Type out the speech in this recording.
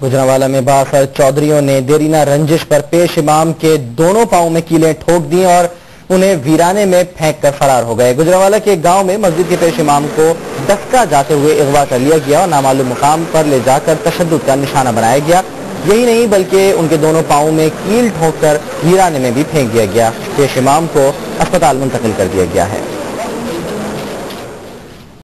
गुजरांवाला में बासर चौधरियों ने देरीना रंजिश पर पेश इमाम के दोनों पांव में कीलें ठोक दी और उन्हें वीराने में फेंककर फरार हो गए। गुजरांवाला के गांव में मस्जिद के पेश इमाम को दस्का जाते हुए अगवा कर लिया गया और नामालूम मुकाम पर ले जाकर तशद्दुद का निशाना बनाया गया। यही नहीं बल्कि उनके दोनों पांव में कील ठोककर वीराने में भी फेंक दिया गया। पेश इमाम को अस्पताल मुंतकिल कर दिया गया है।